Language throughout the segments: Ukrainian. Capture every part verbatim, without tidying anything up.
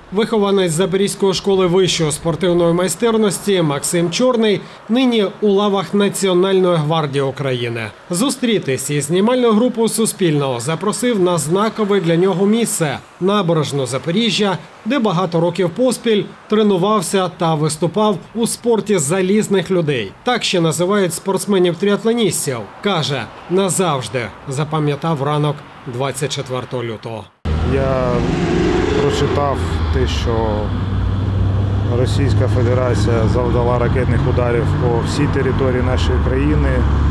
Вихованець Запорізької школи вищої спортивної майстерності Максим Чорний нині у лавах Національної гвардії України. Зустрітись із знімальною групою Суспільного запросив на знакове для нього місце – набережну Запоріжжя, де багато років поспіль тренувався та виступав у спорті залізних людей. Так ще називають спортсменів-тріатлоністів. Каже, назавжди запам'ятав ранок двадцять четвертого лютого. Я прочитав те, що Російська Федерація завдала ракетних ударів по всій території нашої країни,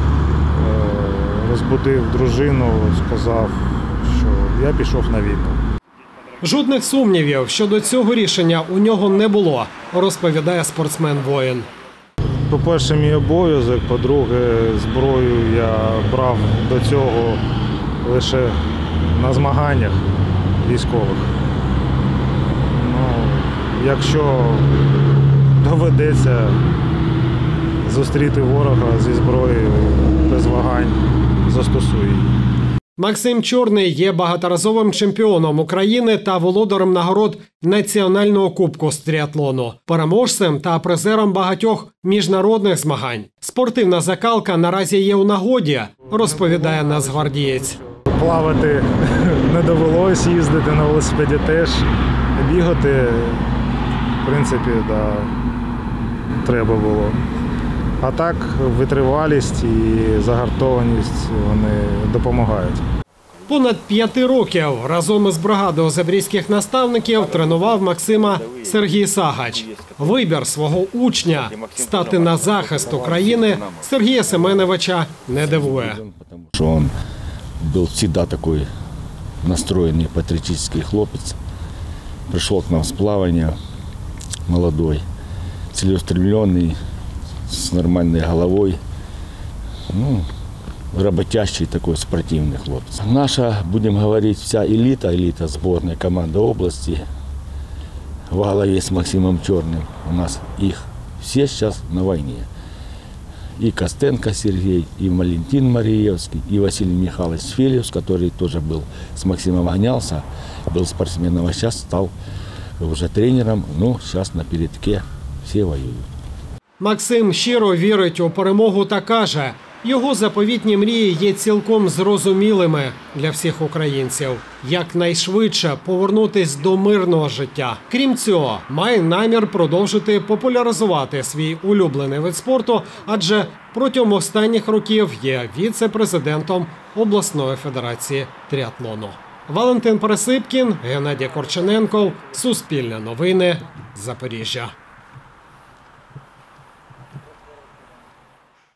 розбудив дружину, сказав, що я пішов на війну. Жодних сумнівів щодо цього рішення у нього не було, розповідає спортсмен-воїн. По-перше, мій обов'язок, по-друге, зброю я брав до цього лише на змаганнях військових. Ну, якщо доведеться зустріти ворога зі зброєю без вагань, застосую її. Максим Чорний є багаторазовим чемпіоном України та володарем нагород Національного кубку з тріатлону, переможцем та призером багатьох міжнародних змагань. Спортивна закалка наразі є у нагоді, розповідає нацгвардієць. Плавати не довелось, їздити на велосипеді теж, бігати, в принципі, да, треба було. А так, витривалість і загартованість вони допомагають. Понад п'яти років разом із бригадою запорізьких наставників тренував Максима Сергій Сагач. Вибір свого учня стати на захист України Сергія Семеновича не дивує. Він був завжди такий настроєний патріотичний хлопець. Прийшов к нам з плавання, молодой, цілеустремлений, с нормальной головой, ну, работящий такой спортивный хлопец. Наша, будем говорить, вся элита, элита сборной команды области во главе с Максимом Черным. У нас их все сейчас на войне. И Костенко Сергей, и Валентин Мариевский, и Василий Михайлович Фелиус, который тоже был с Максимом гонялся, был спортсменом, а сейчас стал уже тренером, ну, сейчас на передке все воюют. Максим щиро вірить у перемогу та каже, його заповітні мрії є цілком зрозумілими для всіх українців. Якнайшвидше повернутись до мирного життя. Крім цього, має намір продовжити популяризувати свій улюблений вид спорту, адже протягом останніх років є віце-президентом обласної федерації тріатлону. Валентин Пересипкін, Геннадій Корчененков, Суспільне новини, Запоріжжя.